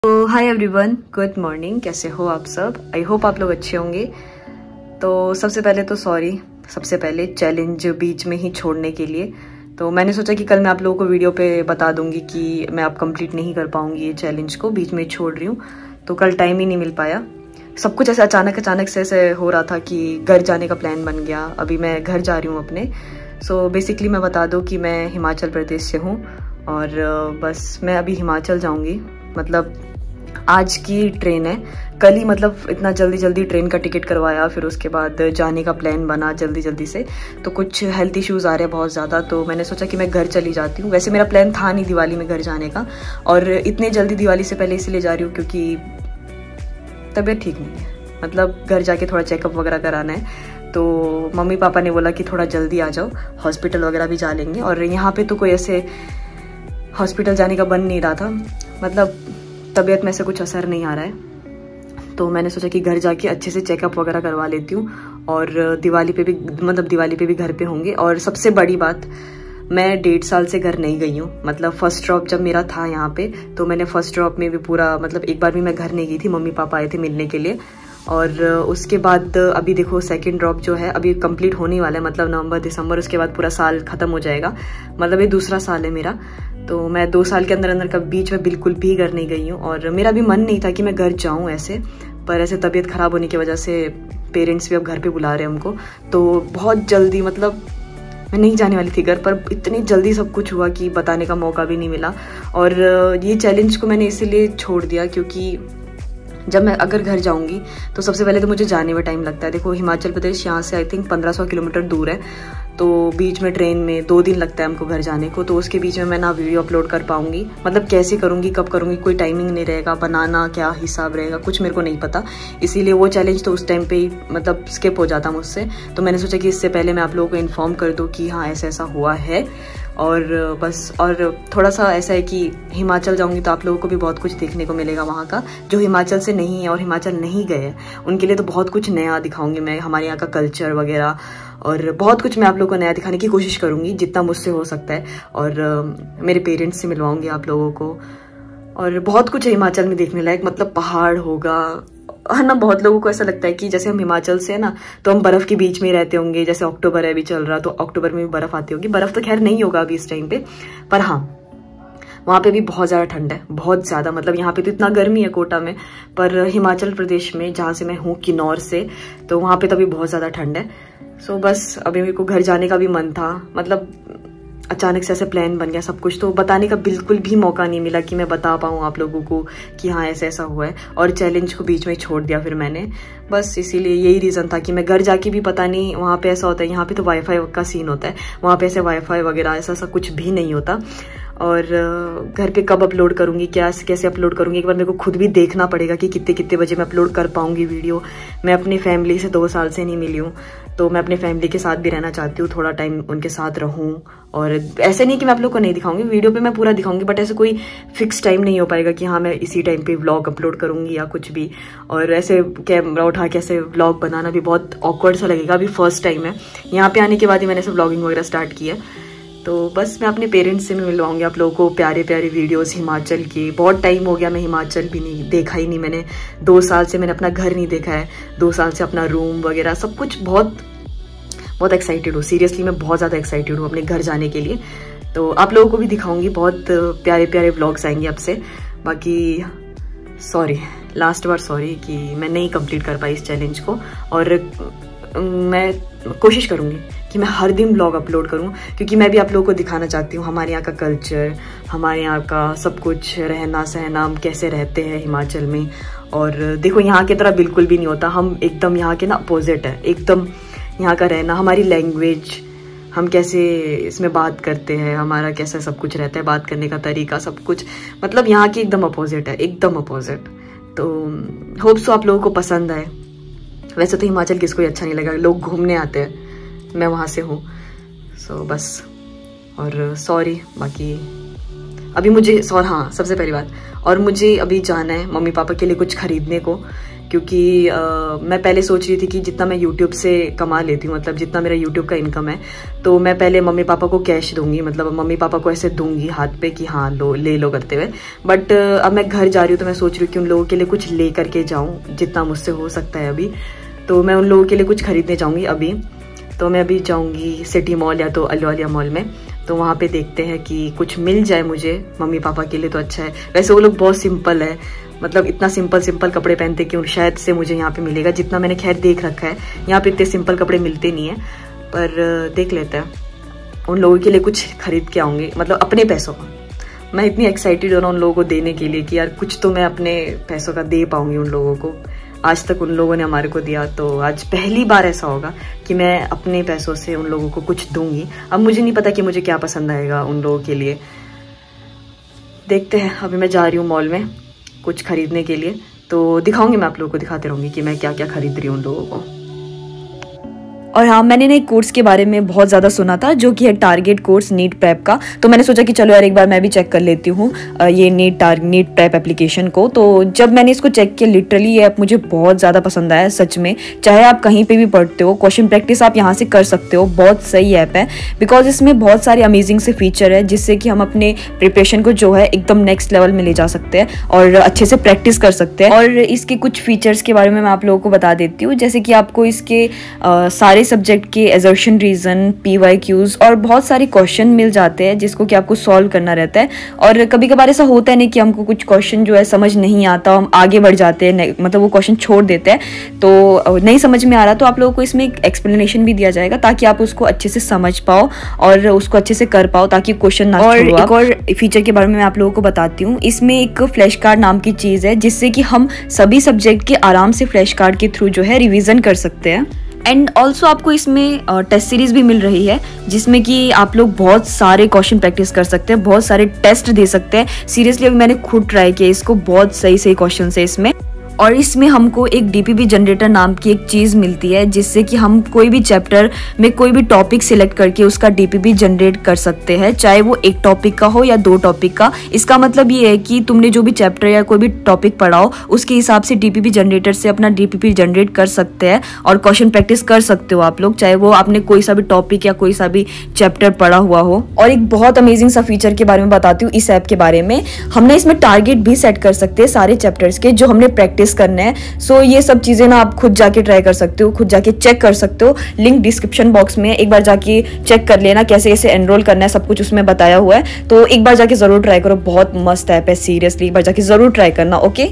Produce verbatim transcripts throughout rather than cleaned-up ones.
तो hi everyone, good morning. कैसे हो आप सब? आई होप आप लोग अच्छे होंगे। तो सबसे पहले तो सॉरी, सबसे पहले चैलेंज बीच में ही छोड़ने के लिए। तो मैंने सोचा कि कल मैं आप लोगों को वीडियो पे बता दूंगी कि मैं अब कंप्लीट नहीं कर पाऊंगी ये चैलेंज को, बीच में छोड़ रही हूँ। तो कल टाइम ही नहीं मिल पाया। सब कुछ ऐसे अचानक अचानक से ऐसे हो रहा था कि घर जाने का प्लान बन गया। अभी मैं घर जा रही हूँ अपने। सो बेसिकली मैं बता दूँ कि मैं हिमाचल प्रदेश से हूँ और बस मैं अभी हिमाचल जाऊँगी। मतलब आज की ट्रेन है, कल ही मतलब इतना जल्दी जल्दी ट्रेन का टिकट करवाया, फिर उसके बाद जाने का प्लान बना जल्दी जल्दी से। तो कुछ हेल्थ इश्यूज आ रहे हैं बहुत ज़्यादा, तो मैंने सोचा कि मैं घर चली जाती हूँ। वैसे मेरा प्लान था नहीं दिवाली में घर जाने का, और इतने जल्दी दिवाली से पहले इसलिए जा रही हूँ क्योंकि तबीयत ठीक नहीं है। मतलब घर जाके थोड़ा चेकअप वगैरह कराना है। तो मम्मी पापा ने बोला कि थोड़ा जल्दी आ जाओ, हॉस्पिटल वगैरह भी जा लेंगे। और यहाँ पे तो कोई ऐसे हॉस्पिटल जाने का बन नहीं रहा था, मतलब तबीयत में से कुछ असर नहीं आ रहा है। तो मैंने सोचा कि घर जाके अच्छे से चेकअप वगैरह करवा लेती हूँ, और दिवाली पे भी मतलब दिवाली पे भी घर पे होंगे। और सबसे बड़ी बात, मैं डेढ़ साल से घर नहीं गई हूँ। मतलब फर्स्ट ड्रॉप जब मेरा था यहाँ पे, तो मैंने फर्स्ट ड्रॉप में भी पूरा मतलब एक बार भी मैं घर नहीं गई थी। मम्मी पापा आए थे मिलने के लिए, और उसके बाद अभी देखो सेकंड ड्रॉप जो है अभी कंप्लीट होने वाला है, मतलब नवंबर दिसंबर, उसके बाद पूरा साल खत्म हो जाएगा। मतलब ये दूसरा साल है मेरा। तो मैं दो साल के अंदर अंदर का बीच में बिल्कुल भी घर नहीं गई हूँ, और मेरा भी मन नहीं था कि मैं घर जाऊँ ऐसे, पर ऐसे तबीयत खराब होने की वजह से पेरेंट्स भी अब घर पे बुला रहे हैं हमको। तो बहुत जल्दी, मतलब मैं नहीं जाने वाली थी घर, पर इतनी जल्दी सब कुछ हुआ कि बताने का मौका भी नहीं मिला। और ये चैलेंज को मैंने इसीलिए छोड़ दिया क्योंकि जब मैं अगर घर जाऊंगी तो सबसे पहले तो मुझे जाने में टाइम लगता है। देखो हिमाचल प्रदेश यहाँ से आई थिंक पंद्रह सौ किलोमीटर दूर है, तो बीच में ट्रेन में दो दिन लगता है हमको घर जाने को। तो उसके बीच में मैं ना वीडियो अपलोड कर पाऊंगी, मतलब कैसे करूंगी, कब करूंगी, कोई टाइमिंग नहीं रहेगा, बनाना क्या हिसाब रहेगा कुछ मेरे को नहीं पता। इसीलिए वो चैलेंज तो उस टाइम पे ही मतलब स्किप हो जाता मुझसे। तो मैंने सोचा कि इससे पहले मैं आप लोगों को इन्फॉर्म कर दूँ कि हाँ ऐसा ऐसा हुआ है। और बस, और थोड़ा सा ऐसा है कि हिमाचल जाऊंगी तो आप लोगों को भी बहुत कुछ देखने को मिलेगा वहाँ का, जो हिमाचल से नहीं है और हिमाचल नहीं गए उनके लिए तो बहुत कुछ नया दिखाऊंगी मैं, हमारे यहाँ का कल्चर वगैरह, और बहुत कुछ मैं आप लोगों को नया दिखाने की कोशिश करूंगी जितना मुझसे हो सकता है। और मेरे पेरेंट्स से मिलवाऊंगी आप लोगों को, और बहुत कुछ है हिमाचल में देखने लायक। मतलब पहाड़ होगा, है ना। बहुत लोगों को ऐसा लगता है कि जैसे हम हिमाचल से है ना, तो हम बर्फ के बीच में रहते होंगे। जैसे अक्टूबर है अभी चल रहा, तो अक्टूबर में भी बर्फ आती होगी। बर्फ तो खैर नहीं होगा अभी इस टाइम पे, पर हाँ वहाँ पे भी बहुत ज़्यादा ठंड है, बहुत ज़्यादा। मतलब यहाँ पे तो इतना गर्मी है कोटा में, पर हिमाचल प्रदेश में जहाँ से मैं हूँ किन्नौर से, तो वहाँ पे तो अभी बहुत ज़्यादा ठंड है। सो बस अभी मेरे को घर जाने का भी मन था, मतलब अचानक से ऐसे प्लान बन गया सब कुछ, तो बताने का बिल्कुल भी मौका नहीं मिला कि मैं बता पाऊँ आप लोगों को कि हाँ ऐसा ऐसा हुआ है। और चैलेंज को बीच में छोड़ दिया फिर मैंने, बस इसीलिए यही रीज़न था कि मैं घर जाके भी पता नहीं वहाँ पे ऐसा होता है। यहाँ पे तो वाईफाई का सीन होता है, वहाँ पे ऐसे वाईफाई वगैरह ऐसा ऐसा कुछ भी नहीं होता। और घर पे कब अपलोड करूँगी, क्या कैसे अपलोड करूँगी, एक बार मेरे को खुद भी देखना पड़ेगा कि कितने कितने बजे मैं अपलोड कर पाऊँगी वीडियो। मैं अपनी फैमिली से दो साल से नहीं मिली हूँ, तो मैं अपनी फैमिली के साथ भी रहना चाहती हूँ, थोड़ा टाइम उनके साथ रहूँ। और ऐसे नहीं कि मैं आप लोग को नहीं दिखाऊंगी, वीडियो पे मैं पूरा दिखाऊंगी, बट ऐसे कोई फिक्स टाइम नहीं हो पाएगा कि हाँ मैं इसी टाइम पे व्लॉग अपलोड करूँगी या कुछ भी। और ऐसे कैमरा उठा के ऐसे व्लॉग बनाना भी बहुत ऑकवर्ड सा लगेगा। अभी फर्स्ट टाइम है, यहाँ पे आने के बाद ही मैंने ऐसे व्लॉगिंग वगैरह स्टार्ट किया। तो बस मैं अपने पेरेंट्स से भी मिलवाऊंगी आप लोगों को, प्यारे प्यारे वीडियोस हिमाचल की। बहुत टाइम हो गया मैं हिमाचल भी नहीं देखा ही नहीं मैंने, दो साल से मैंने अपना घर नहीं देखा है, दो साल से अपना रूम वगैरह सब कुछ। बहुत बहुत एक्साइटेड हूँ, सीरियसली मैं बहुत ज़्यादा एक्साइटेड हूँ अपने घर जाने के लिए। तो आप लोगों को भी दिखाऊंगी, बहुत प्यारे प्यारे व्लॉग्स आएंगे अब से। बाकी सॉरी, लास्ट बार सॉरी कि मैं नहीं कंप्लीट कर पाई इस चैलेंज को, और मैं कोशिश करूँगी कि मैं हर दिन व्लॉग अपलोड करूँ, क्योंकि मैं भी आप लोगों को दिखाना चाहती हूँ हमारे यहाँ का कल्चर, हमारे यहाँ का सब कुछ, रहना सहना, हम कैसे रहते हैं हिमाचल में। और देखो यहाँ की तरह बिल्कुल भी नहीं होता, हम एकदम यहाँ के ना अपोजिट है एकदम। यहाँ का रहना, हमारी लैंग्वेज, हम कैसे इसमें बात करते हैं, हमारा कैसा सब कुछ रहता है, बात करने का तरीका, सब कुछ मतलब यहाँ की एकदम अपोजिट है, एकदम अपोजिट। तो होप सो आप लोगों को पसंद आए। वैसे तो हिमाचल किसको अच्छा नहीं लगा, लोग घूमने आते हैं, मैं वहाँ से हूँ। सो so, बस, और सॉरी बाकी अभी मुझे सॉरी हाँ सबसे पहली बात, और मुझे अभी जाना है मम्मी पापा के लिए कुछ खरीदने को, क्योंकि आ, मैं पहले सोच रही थी कि जितना मैं यूट्यूब से कमा लेती हूँ, मतलब जितना मेरा यूट्यूब का इनकम है, तो मैं पहले मम्मी पापा को कैश दूंगी, मतलब मम्मी पापा को ऐसे दूंगी हाथ पे कि हाँ लो ले लो करते हुए। बट अब मैं घर जा रही हूँ तो मैं सोच रही हूँ कि उन लोगों के लिए कुछ ले करके जाऊँ जितना मुझसे हो सकता है अभी। तो मैं उन लोगों के लिए कुछ खरीदने जाऊँगी अभी। तो मैं अभी जाऊँगी सिटी मॉल या तो अल्वालिया मॉल में, तो वहाँ पे देखते हैं कि कुछ मिल जाए मुझे मम्मी पापा के लिए तो अच्छा है। वैसे वो लोग बहुत सिंपल है, मतलब इतना सिंपल सिंपल कपड़े पहनते कि शायद से मुझे यहाँ पे मिलेगा, जितना मैंने खैर देख रखा है यहाँ पे इतने सिंपल कपड़े मिलते नहीं है, पर देख लेते हैं। उन लोगों के लिए कुछ खरीद के आऊँगी, मतलब अपने पैसों का। मैं इतनी एक्साइटेड हूँ ना उन लोगों को देने के लिए कि यार कुछ तो मैं अपने पैसों का दे पाऊँगी उन लोगों को। आज तक उन लोगों ने हमारे को दिया, तो आज पहली बार ऐसा होगा कि मैं अपने पैसों से उन लोगों को कुछ दूंगी। अब मुझे नहीं पता कि मुझे क्या पसंद आएगा उन लोगों के लिए, देखते हैं। अभी मैं जा रही हूँ मॉल में कुछ खरीदने के लिए, तो दिखाऊंगी, मैं आप लोगों को दिखाते रहूँगी कि मैं क्या क्या खरीद रही हूँ उन लोगों को। और हाँ, मैंने ना एक कोर्स के बारे में बहुत ज़्यादा सुना था जो कि है टारगेट कोर्स नीट प्रेप का। तो मैंने सोचा कि चलो यार एक बार मैं भी चेक कर लेती हूँ ये नीट टार नीट प्रेप एप्लीकेशन को। तो जब मैंने इसको चेक किया, लिटरली ये ऐप मुझे बहुत ज़्यादा पसंद आया सच में। चाहे आप कहीं पे भी पढ़ते हो, क्वेश्चन प्रैक्टिस आप यहाँ से कर सकते हो। बहुत सही ऐप है बिकॉज इसमें बहुत सारे अमेजिंग से फीचर है जिससे कि हम अपने प्रिपरेशन को जो है एकदम नेक्स्ट लेवल में ले जा सकते हैं और अच्छे से प्रैक्टिस कर सकते हैं। और इसके कुछ फीचर्स के बारे में मैं आप लोगों को बता देती हूँ, जैसे कि आपको इसके आ, सारे सब्जेक्ट के assertion reason, P Y Qs और बहुत सारे क्वेश्चन मिल जाते हैं जिसको कि आपको सॉल्व करना रहता है। और कभी कभार ऐसा होता है नहीं कि हमको कुछ क्वेश्चन जो है समझ नहीं आता, हम आगे बढ़ जाते हैं, मतलब वो क्वेश्चन छोड़ देते हैं, तो नहीं समझ में आ रहा तो आप लोगों को इसमें एक एक्सप्लेनेशन भी दिया जाएगा ताकि आप उसको अच्छे से समझ पाओ और उसको अच्छे से कर पाओ ताकि क्वेश्चन ना छोड़ो। और एक और फीचर के बारे में मैं आप लोगों को बताती हूँ। इसमें एक फ्लैश कार्ड नाम की चीज़ है जिससे कि हम सभी सब्जेक्ट के आराम से फ्लैश कार्ड के थ्रू जो है रिवीजन कर सकते हैं। एंड ऑल्सो आपको इसमें टेस्ट सीरीज भी मिल रही है जिसमें कि आप लोग बहुत सारे क्वेश्चन प्रैक्टिस कर सकते हैं, बहुत सारे टेस्ट दे सकते हैं। सीरियसली अभी मैंने खुद ट्राई किया इसको, बहुत सही सही क्वेश्चन है इसमें। और इसमें हमको एक डीपीपी जनरेटर नाम की एक चीज़ मिलती है जिससे कि हम कोई भी चैप्टर में कोई भी टॉपिक सिलेक्ट करके उसका डीपीपी जनरेट कर सकते हैं, चाहे वो एक टॉपिक का हो या दो टॉपिक का। इसका मतलब ये है कि तुमने जो भी चैप्टर या कोई भी टॉपिक पढ़ा हो उसके हिसाब से डीपीपी जनरेटर से अपना डीपीपी जनरेट कर सकते हैं और क्वेश्चन प्रैक्टिस कर सकते हो आप लोग, चाहे वो आपने कोई सा भी टॉपिक या कोई सा भी चैप्टर पढ़ा हुआ हो। और एक बहुत अमेजिंग सा फीचर के बारे में बताती हूँ इस ऐप के बारे में। हमने इसमें टारगेट भी सेट कर सकते हैं सारे चैप्टर्स के जो हमने प्रैक्टिस करना है। सो so, ये सब चीजें ना आप खुद जाके ट्राई कर सकते हो, खुद जाके चेक कर सकते हो। लिंक डिस्क्रिप्शन बॉक्स में, एक बार जाके चेक कर लेना कैसे कैसे एनरोल करना है, सब कुछ उसमें बताया हुआ है। तो एक बार जाके जरूर ट्राई करो, बहुत मस्त ऐप है, सीरियसली एक बार जाके जरूर ट्राई करना। ओके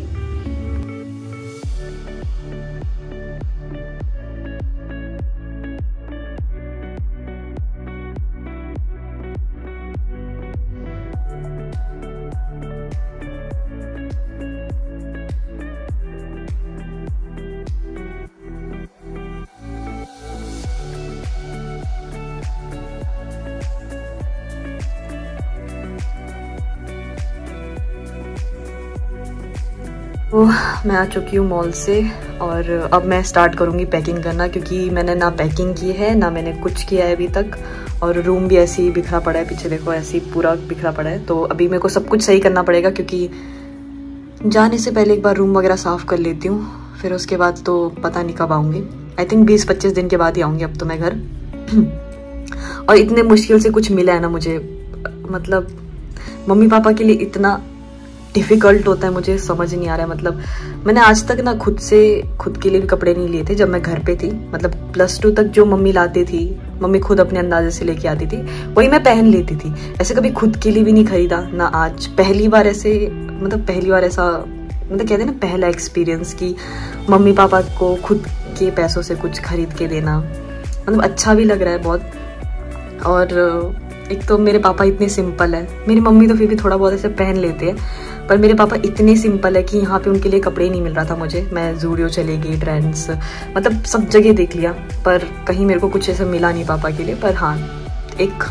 तो मैं आ चुकी हूँ मॉल से और अब मैं स्टार्ट करूँगी पैकिंग करना, क्योंकि मैंने ना पैकिंग की है ना मैंने कुछ किया है अभी तक। और रूम भी ऐसे ही बिखरा पड़ा है, पीछे देखो ऐसे ही पूरा बिखरा पड़ा है। तो अभी मेरे को सब कुछ सही करना पड़ेगा, क्योंकि जाने से पहले एक बार रूम वगैरह साफ़ कर लेती हूँ, फिर उसके बाद तो पता नहीं कब आऊँगी। आई थिंक बीस पच्चीस दिन के बाद ही आऊँगी अब तो मैं घर। और इतने मुश्किल से कुछ मिला है ना मुझे, मतलब मम्मी पापा के लिए इतना डिफ़िकल्ट होता है, मुझे समझ नहीं आ रहा है। मतलब मैंने आज तक ना खुद से खुद के लिए भी कपड़े नहीं लिए थे जब मैं घर पे थी। मतलब प्लस टू तक जो मम्मी लाती थी, मम्मी खुद अपने अंदाजे से लेके आती थी, वही मैं पहन लेती थी। ऐसे कभी खुद के लिए भी नहीं खरीदा ना आज। पहली बार ऐसे, मतलब पहली बार ऐसा, मतलब कहते हैं ना पहला एक्सपीरियंस कि मम्मी पापा को खुद के पैसों से कुछ खरीद के देना, मतलब अच्छा भी लग रहा है बहुत। और एक तो मेरे पापा इतने सिंपल है, मेरी मम्मी तो फिर भी थोड़ा बहुत ऐसे पहन लेते हैं, पर मेरे पापा इतने सिंपल है कि यहाँ पे उनके लिए कपड़े ही नहीं मिल रहा था मुझे। मैं ज़ूडियो चले गई, ट्रेंड्स, मतलब सब जगह देख लिया, पर कहीं मेरे को कुछ ऐसा मिला नहीं पापा के लिए। पर हाँ, एक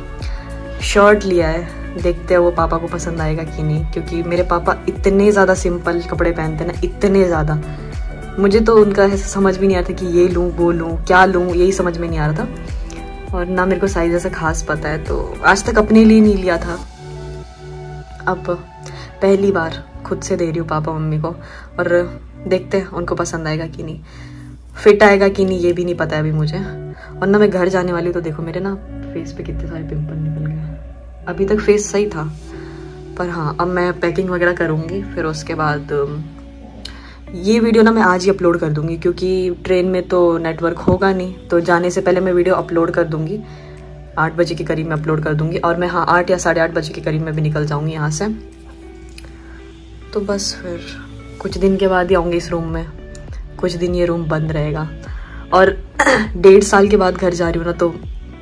शर्ट लिया है, देखते हैं वो पापा को पसंद आएगा कि नहीं, क्योंकि मेरे पापा इतने ज़्यादा सिंपल कपड़े पहनते हैं ना, इतने ज़्यादा। मुझे तो उनका ऐसा समझ भी नहीं आता कि ये लूँ वो लूँ क्या लूँ, यही समझ में नहीं आ रहा था। और ना मेरे को साइज़ ऐसा खास पता है, तो आज तक अपने लिए नहीं लिया था। अब पहली बार खुद से दे रही हूँ पापा मम्मी को। और देखते हैं उनको पसंद आएगा कि नहीं, फिट आएगा कि नहीं ये भी नहीं पता है अभी मुझे। और ना मैं घर जाने वाली हूँ, तो देखो मेरे ना फेस पे कितने सारे पिंपल निकल गए। अभी तक फेस सही था, पर हाँ अब मैं पैकिंग वगैरह करूँगी, फिर उसके बाद ये वीडियो ना मैं आज ही अपलोड कर दूँगी, क्योंकि ट्रेन में तो नेटवर्क होगा नहीं, तो जाने से पहले मैं वीडियो अपलोड कर दूँगी। आठ बजे के करीब में अपलोड कर दूँगी, और मैं हाँ आठ या साढ़े आठ बजे के करीब में भी निकल जाऊँगी यहाँ से। तो बस फिर कुछ दिन के बाद ही आऊँगी इस रूम में, कुछ दिन ये रूम बंद रहेगा। और डेढ़ साल के बाद घर जा रही हूँ ना, तो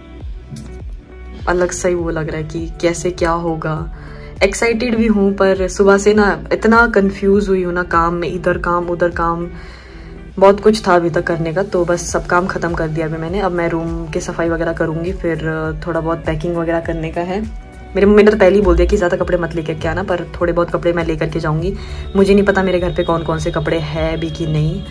अलग सा ही वो लग रहा है कि कैसे क्या होगा। एक्साइटेड भी हूँ, पर सुबह से ना इतना कंफ्यूज हुई हूँ ना काम में, इधर काम उधर काम, बहुत कुछ था अभी तक करने का। तो बस सब काम ख़त्म कर दिया अभी मैंने। अब मैं रूम की सफाई वगैरह करूँगी, फिर थोड़ा बहुत पैकिंग वगैरह करने का है। मेरी मम्मी ने तो पहले ही बोल दिया कि ज़्यादा कपड़े मत लेकर के आना, पर थोड़े बहुत कपड़े मैं लेकर के जाऊँगी। मुझे नहीं पता मेरे घर पे कौन कौन से कपड़े हैं भी कि नहीं।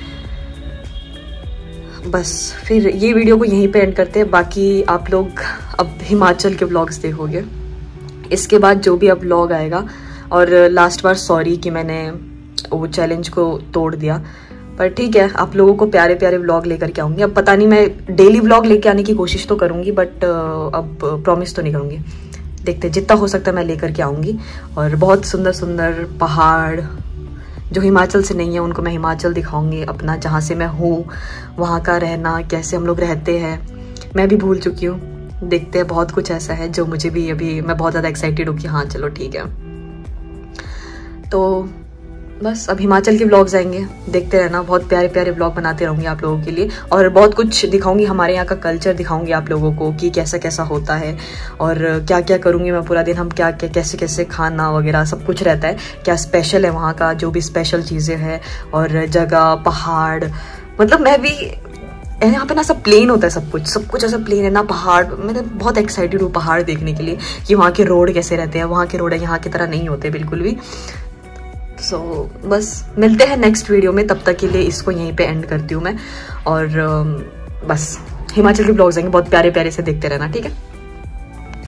बस फिर ये वीडियो को यहीं पे एंड करते हैं। बाकी आप लोग अब हिमाचल के व्लॉग्स देखोगे, इसके बाद जो भी अब व्लॉग आएगा। और लास्ट बार सॉरी कि मैंने वो चैलेंज को तोड़ दिया, पर ठीक है, आप लोगों को प्यारे प्यारे व्लॉग लेकर के आऊँगी। अब पता नहीं, मैं डेली व्लॉग लेके आने की कोशिश तो करूँगी, बट अब प्रॉमिस तो नहीं करूँगी। देखते जितना हो सकता है मैं लेकर के आऊँगी। और बहुत सुंदर सुंदर पहाड़ जो हिमाचल से नहीं है, उनको मैं हिमाचल दिखाऊंगी अपना, जहाँ से मैं हूँ, वहाँ का रहना, कैसे हम लोग रहते हैं, मैं भी भूल चुकी हूँ। देखते हैं, बहुत कुछ ऐसा है जो मुझे भी अभी, मैं बहुत ज़्यादा एक्साइटेड हूँ कि हाँ चलो ठीक है। तो बस अब हिमाचल के व्लॉग्स आएंगे, देखते रहना। बहुत प्यारे प्यारे व्लॉग बनाते रहूँगी आप लोगों के लिए, और बहुत कुछ दिखाऊंगी, हमारे यहाँ का कल्चर दिखाऊंगी आप लोगों को कि कैसा कैसा होता है, और क्या क्या करूँगी मैं पूरा दिन, हम क्या क्या कैसे कैसे खाना वगैरह सब कुछ रहता है, क्या स्पेशल है वहाँ का, जो भी स्पेशल चीज़ें हैं, और जगह, पहाड़। मतलब मैं भी यहाँ पे ना सब प्लेन होता है, सब कुछ सब कुछ ऐसा प्लेन है ना, पहाड़। मैं बहुत एक्साइटेड हूँ पहाड़ देखने के लिए, कि वहाँ के रोड कैसे रहते हैं। वहाँ के रोड यहाँ की तरह नहीं होते बिल्कुल भी। सो so, बस मिलते हैं नेक्स्ट वीडियो में, तब तक के लिए इसको यहीं पे एंड करती हूँ मैं। और बस हिमाचल के ब्लॉग्स आएंगे, बहुत प्यारे प्यारे से देखते रहना, ठीक है।